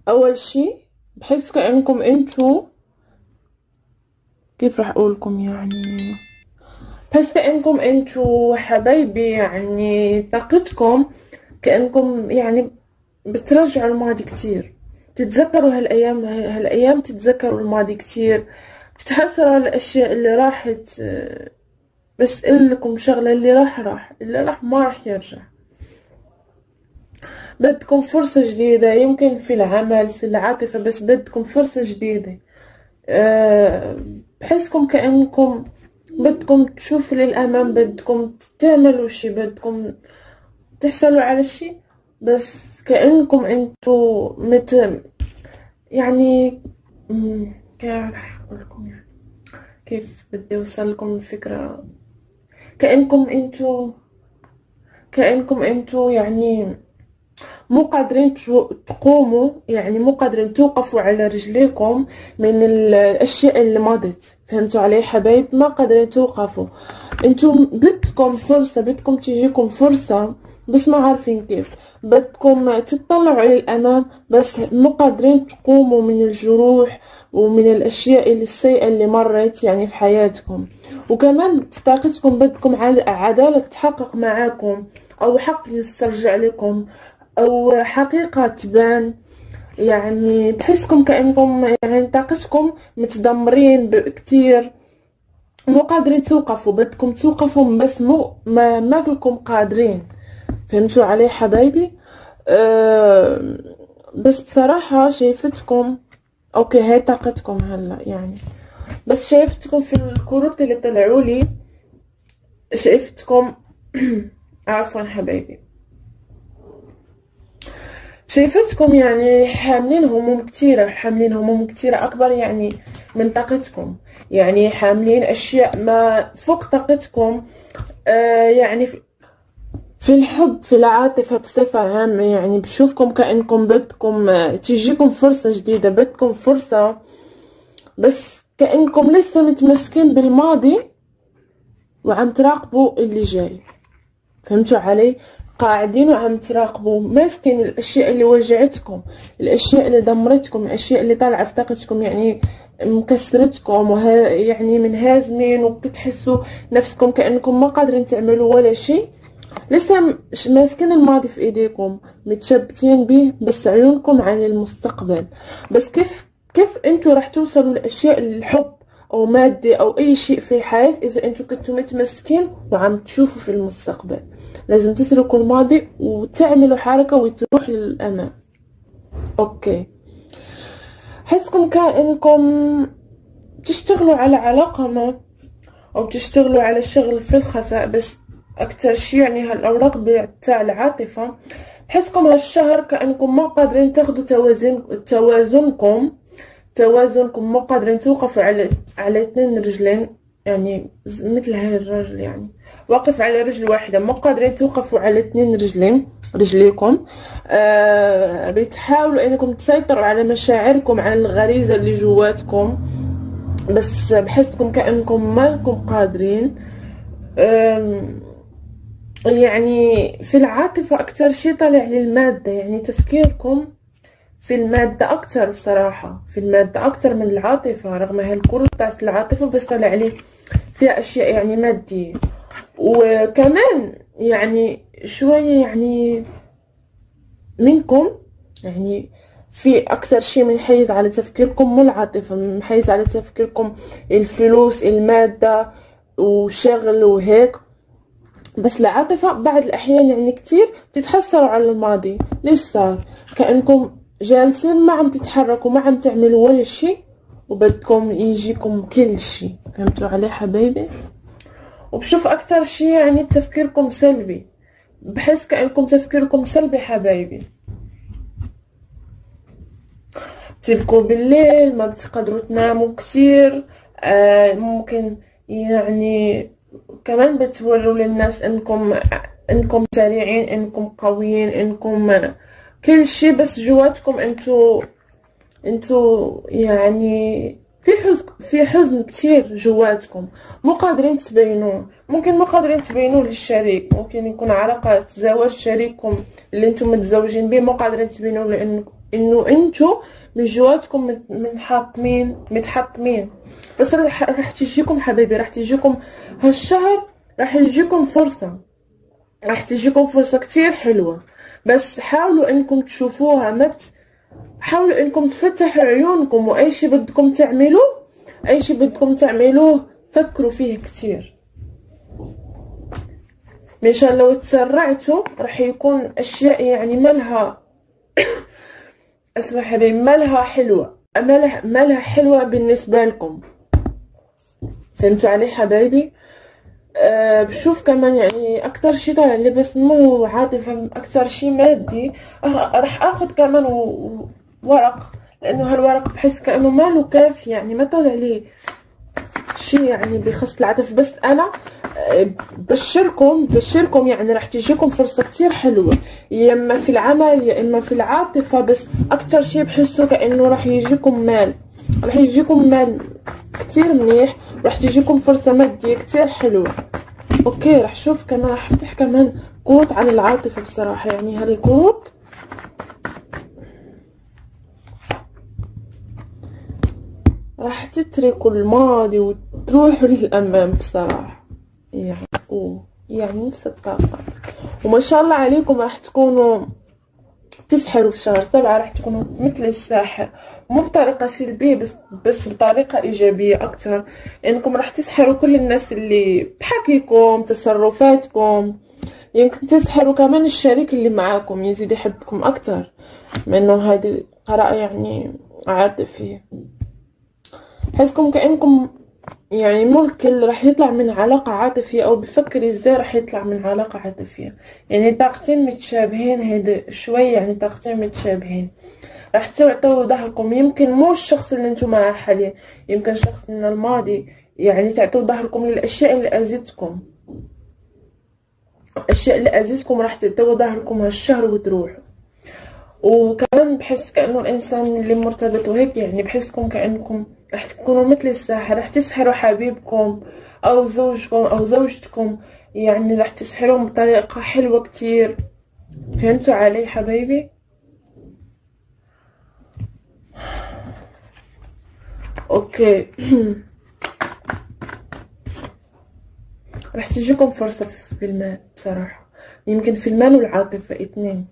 اول شي بحس كأنكم انتو، كيف راح اقولكم يعني، بحس كأنكم انتو حبايبي يعني طاقتكم كأنكم يعني بترجعوا الماضي كتير، تتذكروا هالايام تتذكروا الماضي كتير، بتتحسروا على الاشياء اللي راحت. بس لكم شغلة، اللي راح اللي راح ما راح يرجع. بدكم فرصة جديدة، يمكن في العمل في العاطفة، بس بدكم فرصة جديدة. بحسكم كأنكم بدكم تشوفوا للأمام، بدكم تعملوا شي، بدكم تحصلوا على شي، بس كأنكم انتو يعني كيف راح اقولكم يعني، كيف بدي اوصل لكم الفكرة. كأنكم انتو كأنكم انتو يعني مو قادرين تقوموا، يعني مو قادرين توقفوا على رجليكم من الاشياء اللي مضت. فهمتوا علي حبايب؟ ما قادرين توقفوا. انتم بدكم فرصة، بدكم تجيكم فرصة، بس ما عارفين كيف. بدكم تطلعوا للامام، بس مو قادرين تقوموا من الجروح ومن الاشياء السيئة اللي مرت يعني في حياتكم. وكمان في طاقتكم بدكم عدالة تحقق معاكم، او حق يسترجع لكم، او حقيقة تبان. يعني بحسكم كأنكم يعني طاقتكم متدمرين كتير، مو قادرين توقفوا. بدكم توقفوا بس مو ما لكم قادرين. فهمتوا علي حبايبي؟ بس بصراحة شايفتكم اوكي، هاي طاقتكم هلا يعني. بس شايفتكم في الكروت اللي طلعوا لي، شايفتكم عفوا حبايبي، شايفتكم يعني حاملين هموم كتيرة أكبر يعني من طاقتكم. يعني حاملين أشياء ما فوق طاقتكم. يعني في الحب، في العاطفة بصفة عامة، يعني بشوفكم كأنكم بدكم تجيكم فرصة جديدة، بدكم فرصة، بس كأنكم لسه متمسكين بالماضي وعم تراقبوا اللي جاي. فهمتوا علي؟ قاعدين وعم تراقبوا، ماسكين الاشياء اللي وجعتكم، الاشياء اللي دمرتكم، الاشياء اللي طالعه في طاقتكم، يعني مكسرتكم يعني منهزمين، وبتحسوا نفسكم كانكم ما قادرين تعملوا ولا شيء. لسه ماسكين الماضي في ايديكم، متشبتين به، بس عيونكم عن المستقبل. بس كيف انتوا راح توصلوا لاشياء الحب او مادة او اي شيء في الحياة اذا انتوا كنتوا متمسكين وعم تشوفوا في المستقبل؟ لازم تتركوا الماضي وتعملوا حركة وتروح للامام. اوكي، حسكم كأنكم تشتغلوا على علاقة ما، او تشتغلوا على شغل في الخفاء، بس اكتر شي يعني هالاوراق بتاع العاطفة. بحسكم هالشهر كأنكم ما قادرين تاخدوا توازنكم، مو قادرين توقفوا على 2 رجلين، يعني مثل هاي الرجل يعني واقف على رجل واحدة، مو قادرين توقفوا على 2 رجليكم. بتحاولوا انكم تسيطروا على مشاعركم، على الغريزة اللي جواتكم، بس بحسكم كأنكم ما لكم قادرين. يعني في العاطفة أكتر شي طالع للمادة، يعني تفكيركم في المادة أكتر بصراحة، في المادة أكتر من العاطفة، رغم هالكروت بتاعت العاطفة بس طلع لي فيها أشياء يعني مادية. وكمان يعني شوية يعني منكم يعني في أكثر شيء منحيز على تفكيركم مو العاطفة، منحيز على تفكيركم الفلوس، المادة وشغل وهيك. بس العاطفة بعض الأحيان يعني كتير بتتحسروا على الماضي. ليش صار؟ كأنكم جالسين ما عم تتحركوا، ما عم تعملوا ولا شي، وبدكم يجيكم كل شي. فهمتوا علي حبايبي؟ وبشوف أكتر شي يعني تفكيركم سلبي، بحس كأنكم تفكيركم سلبي حبايبي. تبكوا بالليل، ما بتقدروا تناموا كتير. ممكن يعني كمان بتوروا للناس انكم سريعين، انكم قويين، انكم كل شي، بس جواتكم انتو يعني في حزن كتير جواتكم، مو قادرين تبينوه. ممكن مو قادرين تبينوه للشريك، ممكن يكون علاقة زواج شريككم اللي انتم متزوجين به، مو قادرين تبينوه انه انتو من جواتكم متحطمين. بس راح تجيكم حبايبي، راح تجيكم هالشهر، راح يجيكم فرصة، راح تجيكم فرصة كتير حلوة. بس حاولوا انكم تشوفوها، حاولوا انكم تفتحوا عيونكم، واي شي بدكم تعملوه فكروا فيه كتير. مشان لو تسرعتوا راح يكون اشياء يعني مالها اسمع حبيبي، مالها حلوة بالنسبة لكم. فهمتوا علي حبايبي؟ بشوف كمان يعني اكتر شي طالع لي بس مو عاطفة، اكتر شي مادي. راح اخذ كمان ورق، لانه هالورق بحس كأنه ماله كافي، يعني ما طالع لي شي يعني بخص العاطفة. بس انا بشركم يعني راح تجيكم فرصة كتير حلوة، يا اما في العمل يا اما في العاطفة. بس اكتر شي بحسه كأنه راح يجيكم مال كتير منيح، راح تجيكم فرصة مادية كتير حلوة. اوكي راح شوف كمان، راح افتح كمان كروت عن العاطفة بصراحة. يعني هالكروت راح تتركوا الماضي وتروحوا للأمام بصراحة. يعني نفس الطاقات، وما شاء الله عليكم راح تكونوا تسحروا في شهر 7. راح تكونوا مثل الساحر، مو بطريقة سلبية بس بطريقة إيجابية أكتر، لأنكم راح تسحروا كل الناس اللي بحكيكم تصرفاتكم. يمكن تسحروا كمان الشريك اللي معاكم يزيد يحبكم أكتر، منه هذه قراءة يعني عاطفية. حسكم كأنكم يعني مو الكل راح يطلع من علاقة عاطفية او بفكر ازاي راح يطلع من علاقة عاطفية. يعني طاقتين متشابهين، هيدا شوي يعني طاقتين متشابهين. راح تعطوا ظهركم، يمكن مو الشخص اللي انتم معاه حاليا، يمكن شخص من الماضي. يعني تعطوا ظهركم للاشياء اللي اذتكم، راح تعطوا ظهركم هالشهر وتروحوا. وكمان بحس كأنه الإنسان اللي مرتبط وهيك، يعني بحسكم كأنكم رح تكونوا مثل الساحر، رح تسحروا حبيبكم أو زوجكم أو زوجتكم. يعني رح تسحروهم بطريقة حلوة كتير. فهمتوا علي حبايبي؟ أوكي. رح تجيكم فرصة في المال بصراحة، يمكن في المال والعاطفة اتنين.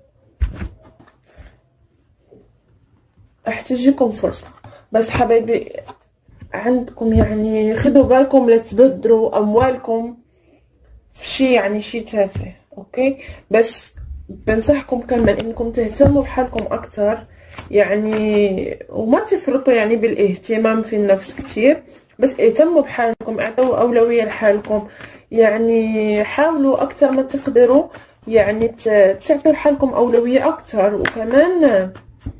رح تجيكم فرصة، بس حبايبي عندكم يعني خدوا بالكم لا تبذروا اموالكم في شي يعني شي تافه. اوكي بس بنصحكم كمان انكم تهتموا بحالكم اكتر، يعني وما تفرطوا يعني بالاهتمام في النفس كتير، بس اهتموا بحالكم، اعطوا اولوية لحالكم. يعني حاولوا اكتر ما تقدروا يعني تعطوا لحالكم اولوية اكتر. وكمان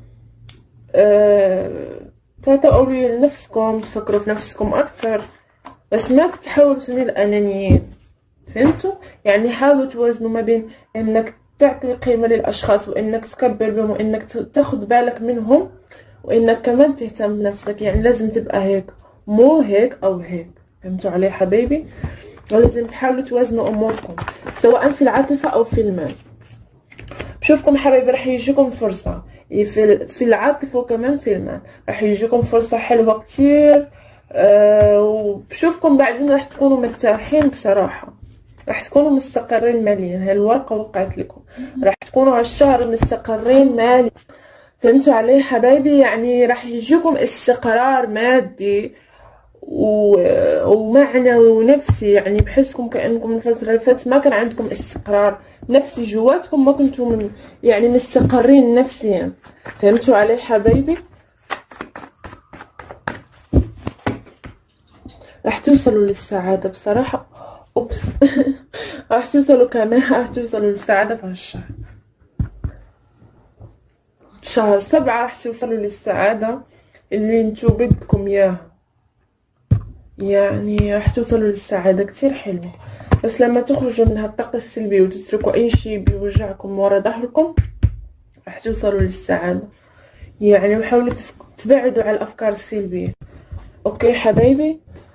تعطوا أولوية لنفسكم، تفكروا في نفسكم أكتر، بس ما تتحولوا سنين الأنانيين. فهمتوا؟ يعني حاولوا توازنوا ما بين إنك تعطي قيمة للأشخاص وإنك تكبر بهم وإنك تاخد بالك منهم، وإنك كمان تهتم بنفسك. يعني لازم تبقى هيك، مو هيك أو هيك. فهمتوا علي حبايبي؟ ولازم تحاولوا توازنوا أموركم سواء في العاطفة أو في المال. بشوفكم حبايبي راح يجيكم فرصة في العاطفة وكمان في المال، راح يجيكم فرصة حلوة كتير. وبشوفكم بعدين راح تكونوا مرتاحين بصراحة، راح تكونوا مستقرين ماليا. هاي الورقة وقعت لكم، راح تكونوا هالشهر مستقرين ماليا. فهمتوا علي حبايبي؟ يعني راح يجيكم استقرار مادي ومعنوي ونفسي. يعني بحسكم كأنكم الفترة اللي فاتت ما كان عندكم استقرار نفسي جواتكم، ما كنتوا يعني مستقرين نفسيا. فهمتوا علي حبايبي؟ راح توصلوا للسعادة بصراحة. اوبس. راح توصلوا للسعادة في هالشهر. شهر 7 راح توصلوا للسعادة اللي انتو بدكم اياها. يعني راح توصلوا للسعادة كتير حلوة، بس لما تخرجوا من هالطاقة السلبية وتتركوا اي شي بيوجعكم ورا ظهركم راح توصلوا للسعادة. يعني وحاولوا تبعدوا عن الافكار السلبية. اوكي حبايبي؟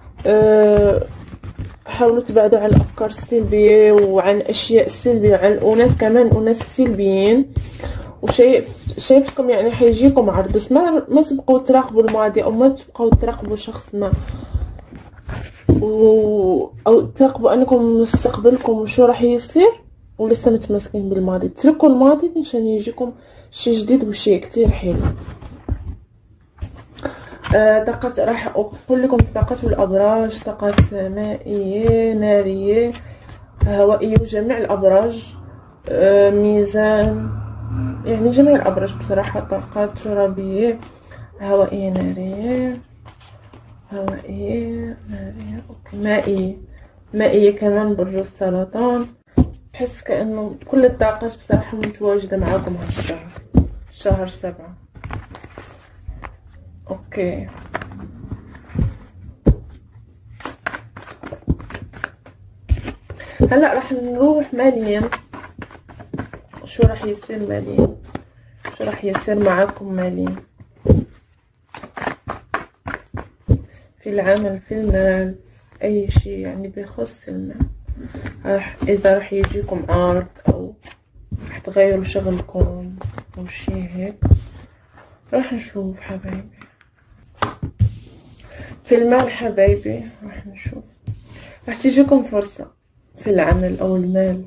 حاولوا تبعدوا عن الافكار السلبية وعن الاشياء السلبية، عن اناس كمان اناس سلبيين. شايفتكم يعني حيجيكم عرض، بس ما تبقوا تراقبوا الماضي او ما تبقوا تراقبوا شخص ما او تراقبوا انكم مستقبلكم وشو راح يصير ولسه متمسكين بالماضي. تركوا الماضي مشان يجيكم شي جديد وشي كتير حلو. طاقة راح اقول لكم طاقة الابراج، طاقة مائية، نارية، هوائية، وجميع الابراج. ميزان، يعني جميع الابراج بصراحة. طاقات ترابية، هوائية، نارية، هوائية، نارية، اوكي، مائية. مائية كمان برج السرطان. بحس كأنه كل الطاقات بصراحة متواجدة معاكم هالشهر، شهر 7. اوكي، هلا راح نروح ماليا. شو راح يصير ماليا؟ شو راح يصير معاكم ماليا في العمل، في المال، اي شيء يعني بيخص المال. اذا راح يجيكم عرض او راح تغيروا شغلكم او شيء هيك، راح نشوف حبايبي. في المال حبايبي راح نشوف، راح تجيكم فرصة في العمل او المال.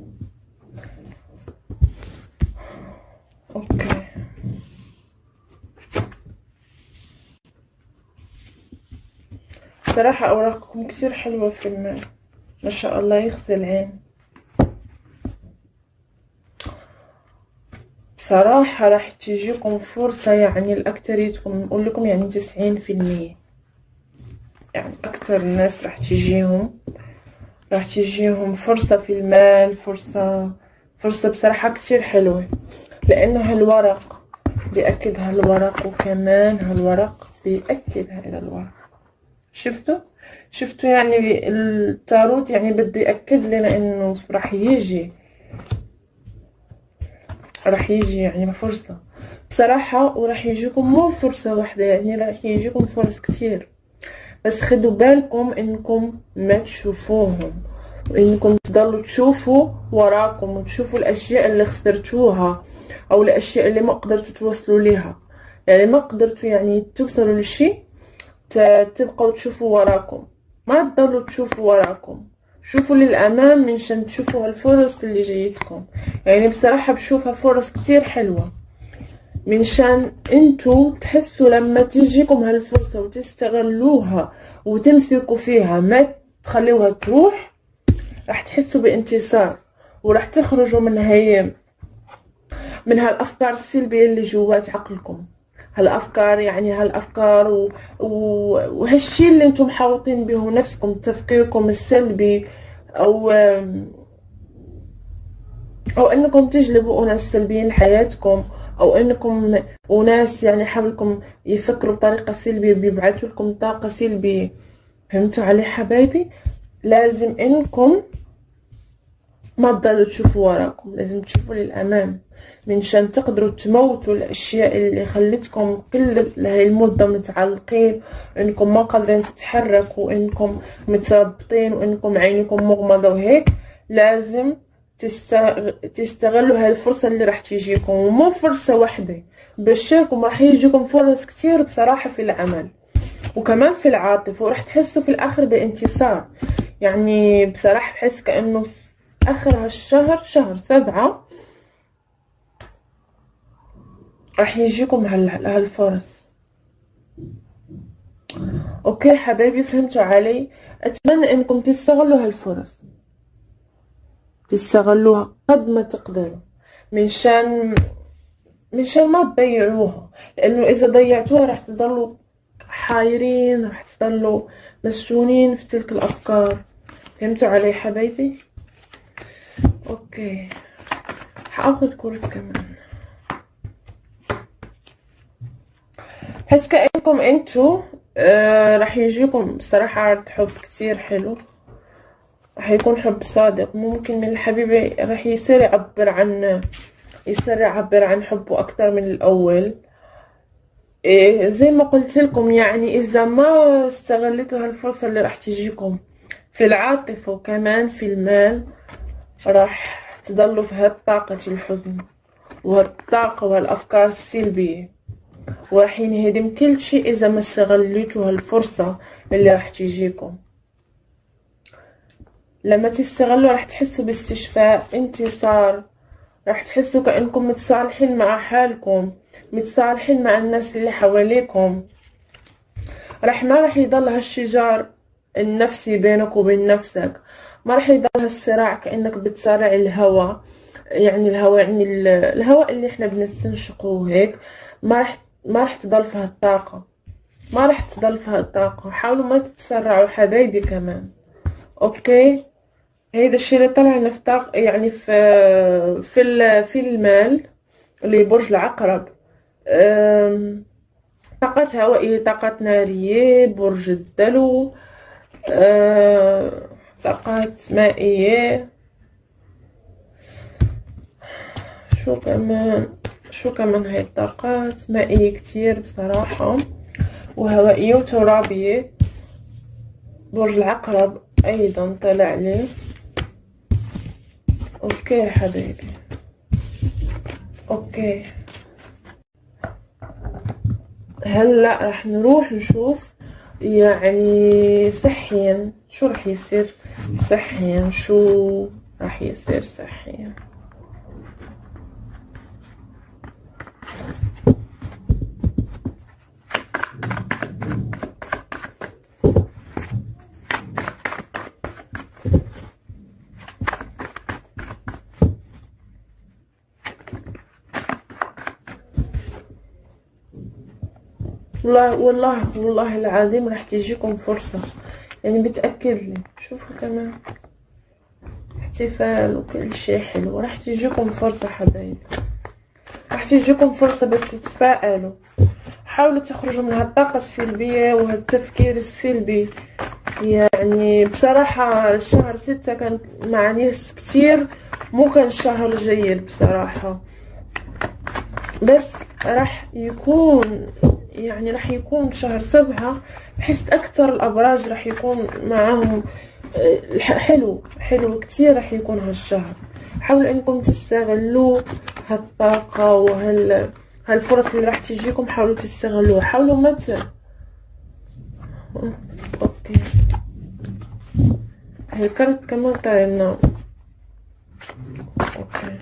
اوكي، صراحة اوراقكم كتير حلوة في المال، ما شاء الله، يغسل العين. صراحة راح تجيكم فرصة، يعني الأكتريتكم نقول لكم يعني 90%، يعني أكتر الناس راح تجيهم فرصة في المال. فرصة بصراحة كتير حلوة، لأنه هالورق بيأكد هالورق، وكمان هالورق بيأكد هذا الورق. شفتوا يعني التاروت يعني بده يأكد لنا إنه راح يجي يعني فرصة بصراحة. وراح يجيكم مو فرصة واحدة، يعني راح يجيكم فرص كتير، بس خدوا بالكم انكم ما تشوفوهم، وانكم تضلوا تشوفوا وراكم وتشوفوا الاشياء اللي خسرتوها او الاشياء اللي ما قدرتوا توصلوا لها. يعني ما قدرتوا يعني توصلوا لشيء، تبقوا تشوفوا وراكم، ما تضلوا تشوفوا وراكم، شوفوا للامام منشان تشوفوا هالفرص اللي جايتكم. يعني بصراحة بشوفها فرص كتير حلوة، منشان انتو تحسوا لما تجيكم هالفرصة وتستغلوها وتمسكوا فيها، ما تخلوها تروح. راح تحسوا بانتصار، وراح تخرجوا من هالافكار السلبية اللي جوات عقلكم. هالافكار يعني هالافكار وهالشي اللي انتم محاوطين به نفسكم، تفكيركم السلبي، او انكم تجلبوا اناس سلبيين لحياتكم، او انكم وناس يعني حولكم يفكروا بطريقه سلبيه بيبعثوا لكم طاقه سلبيه. فهمتوا علي حبايبي؟ لازم انكم ما تضلوا تشوفوا وراكم، لازم تشوفوا للامام منشان تقدروا تموتوا الاشياء اللي خلتكم كل هاي المده متعلقين، انكم ما قادرين تتحركوا، انكم متربطين، وانكم عينكم مغمضه وهيك. لازم تستغلوا هاي الفرصة اللي راح تيجيكم، ومو فرصة واحدة، بشركم راح يجيكم فرص كتير بصراحة في العمل وكمان في العاطفة، وراح تحسوا في الآخر بانتصار. يعني بصراحة بحس كأنه في آخر هالشهر، شهر 7، راح يجيكم هالفرص. اوكي حبايبي، فهمتوا علي؟ اتمنى انكم تستغلوا هالفرص، تستغلوها قد ما تقدروا، منشان ما تضيعوها، لانه اذا ضيعتوها راح تضلوا حايرين، راح تضلوا مسجونين في تلك الافكار. فهمتوا علي حبايبي؟ اوكي، حاخذ كرة كمان. حس كأنكم انتو راح يجيكم صراحة عرض حب كتير حلو، راح يكون حب صادق. ممكن من الحبيبة راح يصير يعبر عن حبه اكتر من الاول. إيه زي ما قلت لكم، يعني اذا ما استغلتوا هالفرصة اللي راح تجيكم في العاطفة وكمان في المال، راح تضلوا في هالطاقة الحزن، وهالطاقة وهالأفكار السلبية، وراح ينهدم كل شيء إذا ما استغليتوا هالفرصة اللي راح تيجيكم. لما تستغلوا راح تحسوا باستشفاء، انتصار، راح تحسوا كأنكم متصالحين مع حالكم، متصالحين مع الناس اللي حواليكم. ما راح يضل هالشجار النفسي بينك وبين نفسك، ما راح يضل هالصراع كأنك بتصارع الهواء. يعني الهواء، يعني الهواء اللي احنا بنستنشقه هيك، ما راح تضل في هالطاقة، ما راح تضل في هالطاقة. حاولوا ما تتسرعوا حبايبي كمان، اوكي؟ هيدا الشيء اللي طلع لنا في طاقة، يعني في المال اللي برج العقرب. طاقات هوائية، طاقات نارية، برج الدلو، طاقات مائية. شو كمان هاي الطاقات مائية كتير بصراحة، وهوائية وترابية. برج العقرب ايضا طلع لي. اوكي حبيبي، اوكي. هلا رح نروح نشوف يعني صحيا شو رح يصير. صحيا شو رح يصير صحيا. والله العظيم راح تجيكم فرصة، يعني بتأكد لي. شوفوا كمان احتفال وكل شيء حلو، راح تجيكم فرصة حبايبي، راح تجيكم فرصة، بس تتفائلوا. حاولوا تخرجوا من هالطاقة السلبية وهالتفكير السلبي. يعني بصراحة شهر 6 كان مع ناس كتير مو كان شهر جيد بصراحة، بس راح يكون شهر 7 بحس اكتر الابراج راح يكون معاهم حلو كتير. راح يكون هالشهر، حاولوا انكم تستغلوا هالطاقة هالفرص اللي راح تجيكم. حاولوا تستغلوها، حاولوا متى. اوكي، هي كانت كمان تاع النوم. اوكي،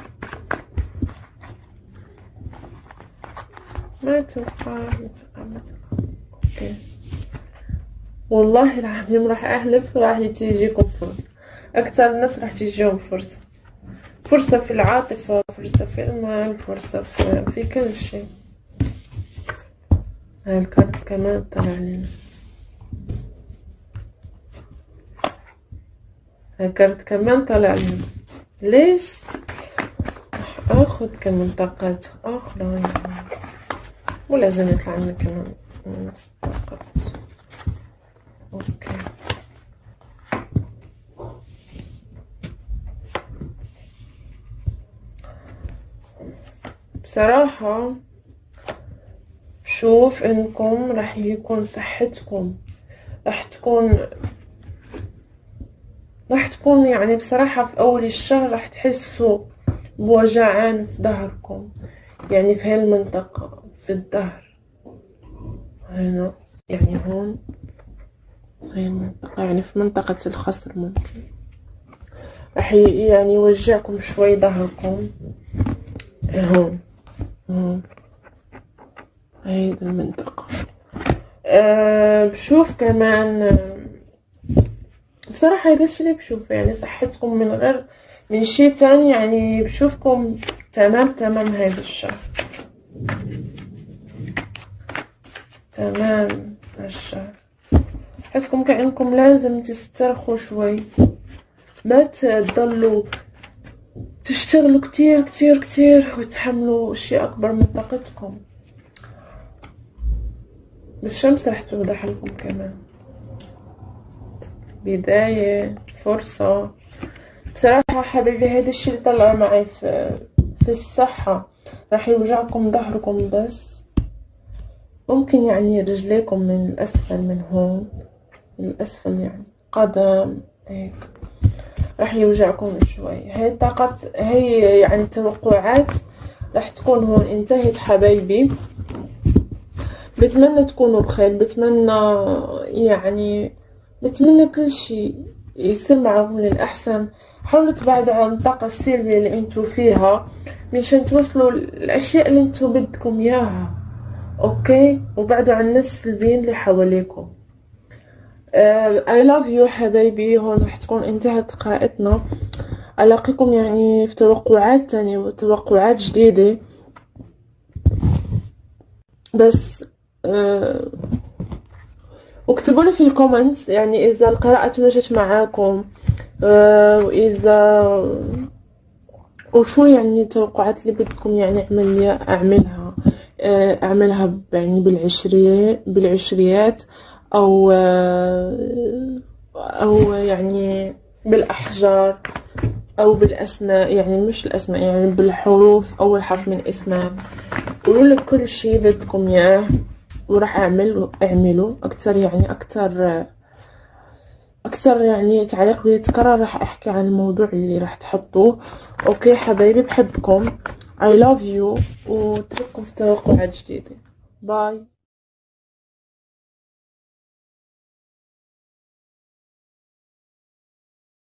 ما توقع. اوكي، والله العظيم راح احلف راح تيجيكم فرصة. اكتر الناس راح تجيهم فرصة في العاطفة، فرصة في المال، فرصة في كل شيء. هاي الكارت كمان طلع لنا، هاي الكارت كمان طلع لنا. ليش اخذ كمان طاقات اخرى؟ يعني مو لازم يطلع لنا كمان نفس الطاقات. اوكي، بصراحة شوف انكم راح يكون صحتكم راح تكون يعني بصراحة في اول الشهر راح تحسوا بوجعان في ظهركم، يعني في هالمنطقة في الظهر هنا، يعني هون هاي المنطقة، يعني في منطقة الخصر ممكن راح يعني يوجعكم شوي ظهركم هون هيدي المنطقة. بشوف كمان بصراحة هيدا الشي اللي بشوف، يعني صحتكم من غير من شي تاني، يعني بشوفكم تمام هيدا الشهر، تمام هالشهر. حسكم كأنكم لازم تسترخوا شوي، ما تضلوا تشتغلوا كتير وتحملوا اشياء اكبر من طاقتكم. الشمس راح توضح لكم كمان بداية فرصة. بصراحة حبيبي هيدا الشي اللي طلع معي في الصحة. راح يوجعكم ظهركم، بس ممكن يعني رجليكم من الأسفل، من هون من الأسفل، يعني قدم هيك راح يوجعكم شوي. هي الطاقات، هي يعني توقعات راح تكون هون انتهت حبايبي. بتمنى تكونوا بخير، بتمنى كل شيء يصير معكم للأحسن. حاولوا تبعدوا عن الطاقة السلبية اللي انتو فيها مشان توصلوا الأشياء اللي انتو بدكم إياها. اوكي، وبعدوا عن الناس السلبيين اللي حواليكم. I love you حبايبي. هون رح تكون انتهت قراءتنا. ألاقيكم في توقعات تانية وتوقعات جديدة. بس واكتبوا لي في الكومنتس إذا القراءة تمشت معاكم، وإذا وشو التوقعات اللي بدكم أعملها بالعشريات أو بالأحجار أو بالأسماء، مش الأسماء، بالحروف أول حرف من اسمها. قولوا لي كل شيء بدكم إياه وراح اعملوا أكتر أكتر تعليق بيتكرر راح أحكي عن الموضوع اللي راح تحطوه. أوكي حبايبي، بحبكم. I love you، وترككم في توقعات جديدة. باي.